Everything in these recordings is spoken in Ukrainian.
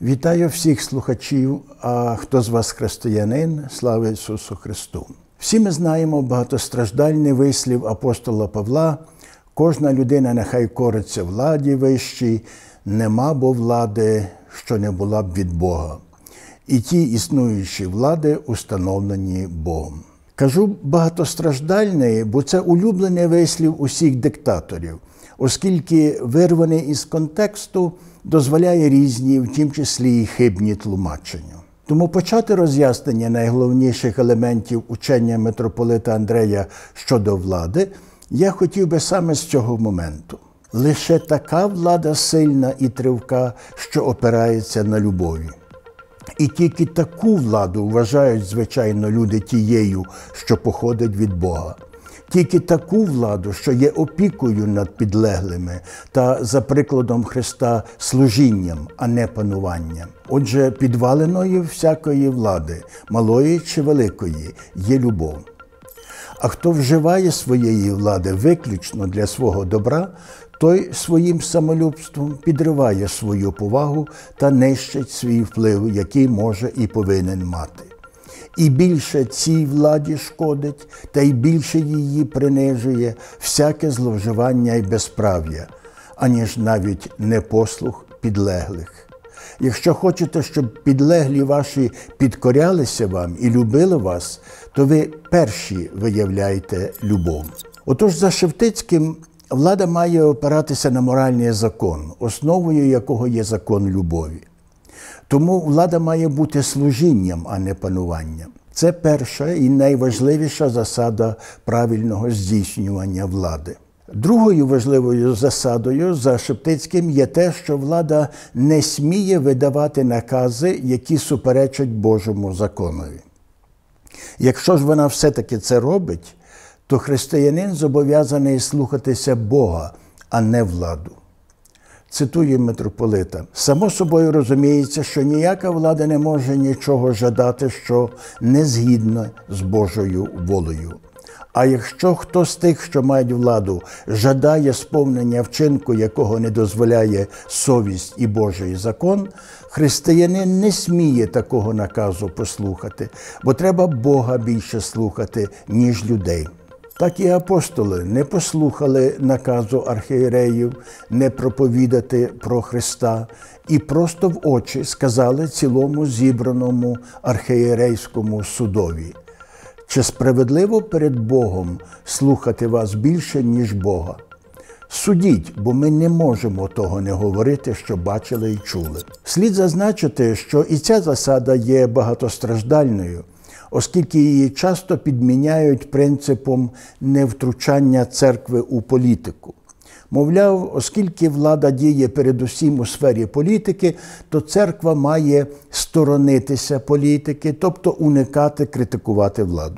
Вітаю всіх слухачів, а хто з вас християнин, слава Ісусу Христу. Всі ми знаємо багатостраждальний вислів апостола Павла: «Кожна людина нехай кориться владі вищій, нема бо влади, що не була б від Бога. І ті існуючі влади установлені Богом». Кажу багатостраждальний, бо це улюблений вислів усіх диктаторів, оскільки вирваний із контексту дозволяє різні, в тім числі і хибні тлумачення. Тому почати роз'яснення найголовніших елементів учення митрополита Андрея щодо влади я хотів би саме з цього моменту. Лише така влада сильна і тривка, що опирається на любові. І тільки таку владу вважають, звичайно, люди тією, що походить від Бога. Тільки таку владу, що є опікою над підлеглими та, за прикладом Христа, служінням, а не пануванням. Отже, підвалиною всякої влади, малої чи великої, є любов. А хто вживає своєї влади виключно для свого добра, той своїм самолюбством підриває свою повагу та нищить свій вплив, який може і повинен мати. І більше цій владі шкодить, та й більше її принижує всяке зловживання і безправ'я, аніж навіть непослух підлеглих. Якщо хочете, щоб підлеглі ваші підкорялися вам і любили вас, то ви перші виявляйте любов. Отож, за Шептицьким, влада має опиратися на моральний закон, основою якого є закон любові. Тому влада має бути служінням, а не пануванням. Це перша і найважливіша засада правильного здійснювання влади. Другою важливою засадою за Шептицьким є те, що влада не сміє видавати накази, які суперечать Божому законові. Якщо ж вона все-таки це робить, то християнин зобов'язаний слухатися Бога, а не владу. Цитую митрополита: «Само собою розуміється, що ніяка влада не може нічого жадати, що не згідно з Божою волею. А якщо хто з тих, що мають владу, жадає сповнення вчинку, якого не дозволяє совість і Божий закон, християнин не сміє такого наказу послухати, бо треба Бога більше слухати, ніж людей». Так і апостоли не послухали наказу архієреїв не проповідати про Христа і просто в очі сказали цілому зібраному архієрейському судові: «Чи справедливо перед Богом слухати вас більше, ніж Бога? Судіть, бо ми не можемо того не говорити, що бачили і чули». Слід зазначити, що і ця засада є багатостраждальною, оскільки її часто підміняють принципом невтручання церкви у політику. Мовляв, оскільки влада діє передусім у сфері політики, то церква має сторонитися політики, тобто уникати критикувати владу.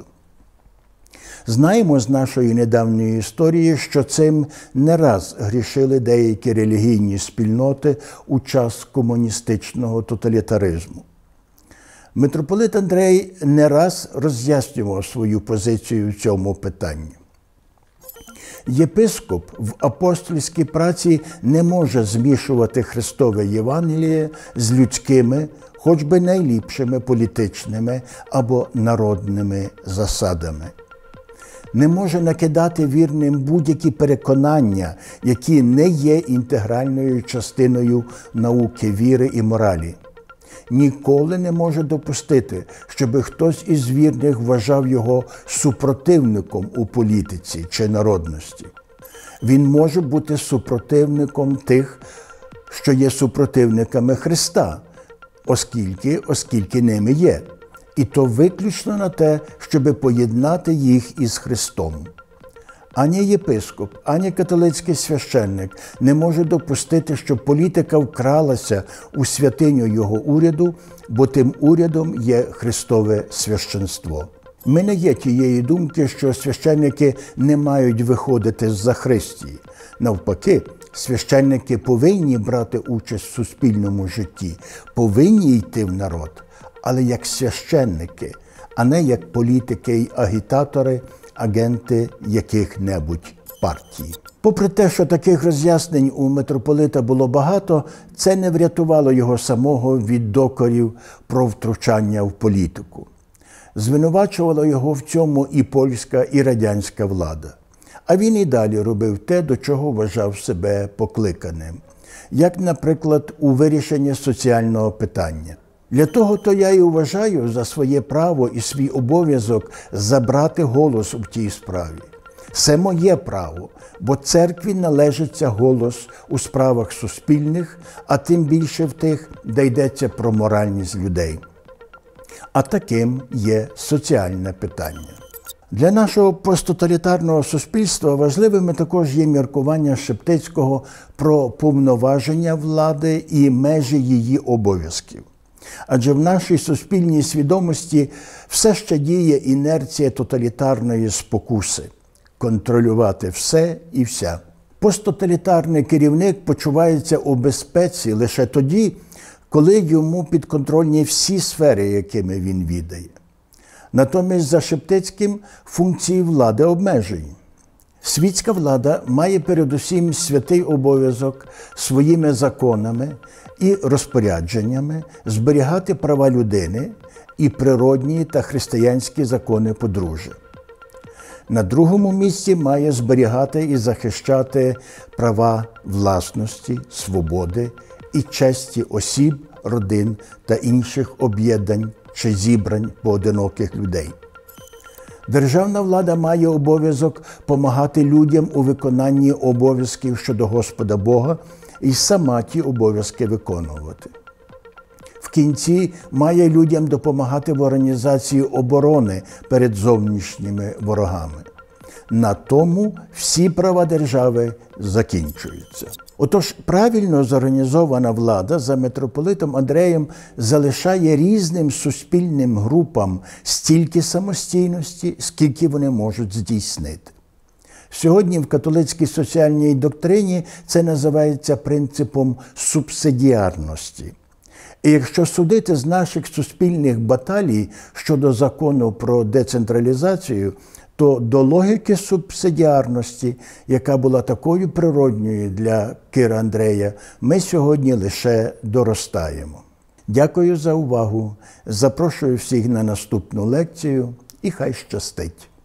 Знаємо з нашої недавньої історії, що цим не раз грішили деякі релігійні спільноти у час комуністичного тоталітаризму. Митрополит Андрей не раз роз'яснював свою позицію в цьому питанні. Єпископ в апостольській праці не може змішувати Христове Євангеліє з людськими, хоч би найліпшими політичними або народними засадами. Не може накидати вірним будь-які переконання, які не є інтегральною частиною науки віри і моралі. Ніколи не може допустити, щоб хтось із вірних вважав його супротивником у політиці чи народності. Він може бути супротивником тих, що є супротивниками Христа, оскільки ними є. І то виключно на те, щоб поєднати їх із Христом. Ані єпископ, ані католицький священник не може допустити, щоб політика вкралася у святиню його уряду, бо тим урядом є Христове священство. Ми не є тієї думки, що священники не мають виходити з-за Христії. Навпаки, священники повинні брати участь в суспільному житті, повинні йти в народ, але як священники, а не як політики й агітатори, агенти яких-небудь партій. Попри те, що таких роз'яснень у митрополита було багато, це не врятувало його самого від докорів про втручання в політику. Звинувачувала його в цьому і польська, і радянська влада. А він і далі робив те, до чого вважав себе покликаним. Як, наприклад, у вирішенні соціального питання. Для того-то я і вважаю за своє право і свій обов'язок забрати голос у тій справі. Це моє право, бо церкві належиться голос у справах суспільних, а тим більше в тих, де йдеться про моральність людей. А таким є соціальне питання. Для нашого посттоталітарного суспільства важливими також є міркування Шептицького про повноваження влади і межі її обов'язків. Адже в нашій суспільній свідомості все ще діє інерція тоталітарної спокуси – контролювати все і вся. Посттоталітарний керівник почувається у безпеці лише тоді, коли йому підконтрольні всі сфери, якими він відає. Натомість за Шептицьким функції влади обмежені. Світська влада має передусім святий обов'язок своїми законами і розпорядженнями зберігати права людини і природні та християнські закони подружжя. На другому місці має зберігати і захищати права власності, свободи і честі осіб, родин та інших об'єднань чи зібрань поодиноких людей. Державна влада має обов'язок помагати людям у виконанні обов'язків щодо Господа Бога і сама ті обов'язки виконувати. В кінці має людям допомагати в організації оборони перед зовнішніми ворогами. На тому всі права держави закінчуються. Отож, правильно зорганізована влада за митрополитом Андреєм залишає різним суспільним групам стільки самостійності, скільки вони можуть здійснити. Сьогодні в католицькій соціальній доктрині це називається принципом субсидіарності. І якщо судити з наших суспільних баталій щодо закону про децентралізацію, то до логіки субсидіарності, яка була такою природньою для Кира Андрея, ми сьогодні лише доростаємо. Дякую за увагу. Запрошую всіх на наступну лекцію і хай щастить.